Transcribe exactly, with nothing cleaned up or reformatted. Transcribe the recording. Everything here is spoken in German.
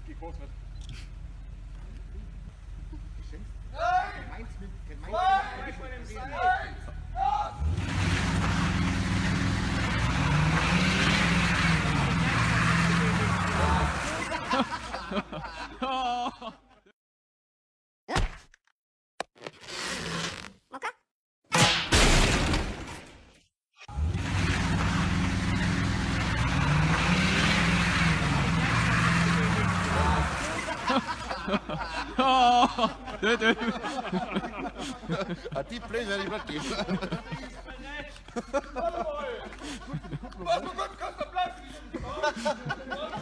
gekocht wird. Meins mit, kein Meins. Hat die Play werde ich nicht geben. Was, du Gott, kannst du bleiben!